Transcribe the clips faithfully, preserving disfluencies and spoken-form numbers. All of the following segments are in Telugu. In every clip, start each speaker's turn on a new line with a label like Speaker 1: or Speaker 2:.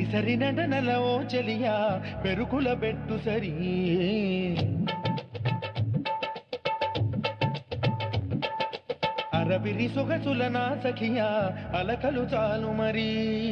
Speaker 1: సరి నడనల ఓ చెలియా పెరుకుల బెట్టు సరి అరవిరి సొగసుల నా సఖియా అలకలు చాలు మరి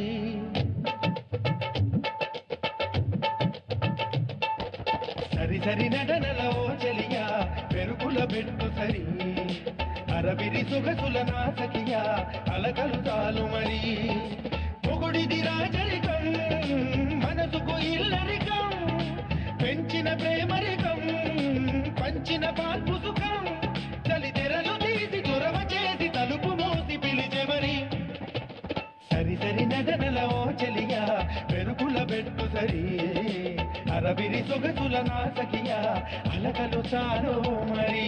Speaker 1: సరి సరి నడనల ఓ చెలియా పెరుకుల బెట్టు సరి అరవిరి సొగసుల నా సఖియా అలకలు చాలు మరి పొగుడిది రాజరికం మనసుకు ఇల్లరికం పెంచిన ప్రేమరికం పంచిన పాల్పు సుఖం చలి తెరలు తీసి దొరవ చేసి తలుపు మోసి పిలిచెవరి సరి సరి నడనల ఓ చెలియా పెరుకుల బెట్టు సరి అరవిరి సొగసుల నా సఖియా అలకలు చాలు మరి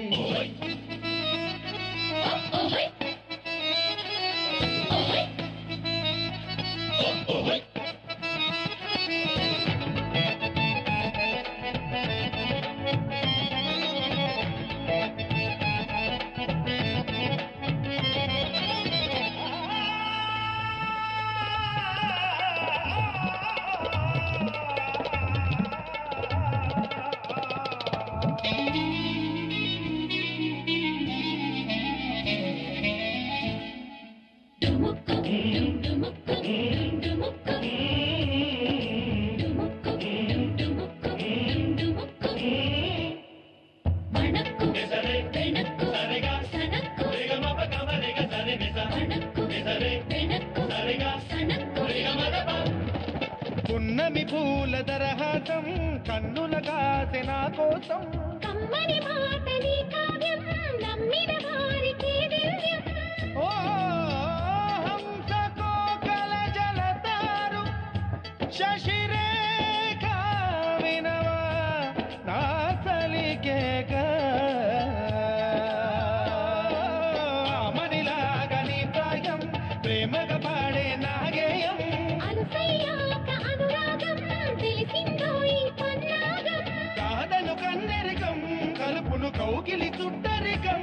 Speaker 1: పున్నమి పూల దరహాసం కన్నుల కాసె నా కోసం
Speaker 2: కమ్మని మాటని కావ్యం నమ్మిన వారికి దివ్యం
Speaker 1: ఓ హంస కోకల జలతారు శశిరేఖ వినవా నా సలికేక మనిలాగా నీ ప్రాయం ప్రేమగా పాడే నాగేయం కాదను కన్నెరికం కలుపును కౌగిలి చుట్టరికం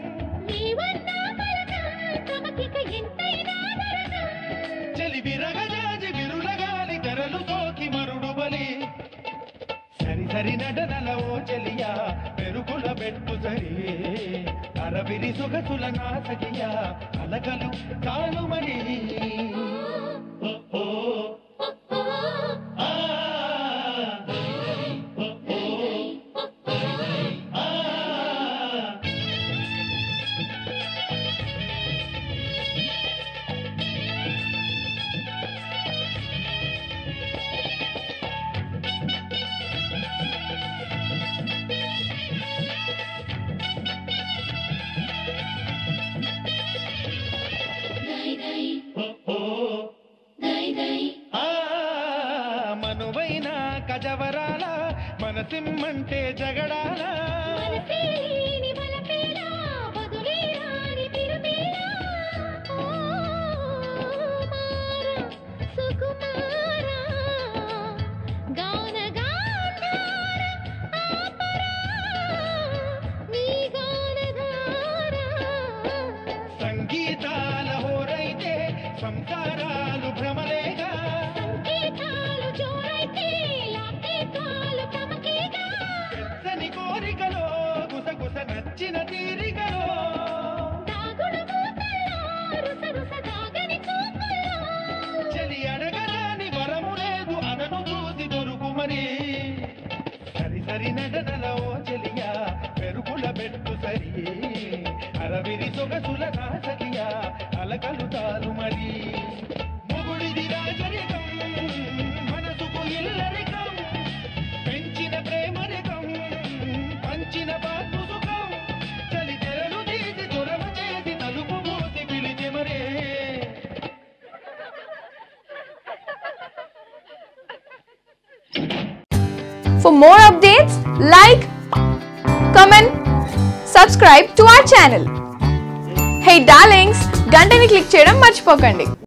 Speaker 1: చలి విరగజాజి విరులగాలి తెరలు సోకి మరుడు బలి సరి సరి నడనల ఓ చెలియా పెరుగుల బెట్టు సరి అరవిరి సొగసుల నా సఖియా అలకలు కాలు మరి మనువైన కజవరాల మనసిమ్మంటే జగడాల సంగీతాల హోరైతే సంసారాలు భ్రమలేగా పెచ్చని కోరికలో గుసగుస నచ్చిన తీరికలో చలి అడగరాని వరము లేదు అదను చూసి దొరుకు మరి సరి సరి నడనల ఓ చెలియా పెరుగుల బెట్టు సరి అరవిరి సొగసుల నా సఖియా అలకలు తాలు మరి మొగుడిది రాజరికం మనసుకు ఇల్లరికం పెంచిన ప్రేమరికం పంచిన పాటు సుఖం చలి తెరలు తీసి దొరవ చేసి తలుపు మూసి పిలిచి మరే
Speaker 3: For more updates, like, comment, subscribe to our channel. Hey darlings, గంటని click చేయడం మర్చిపోకండి.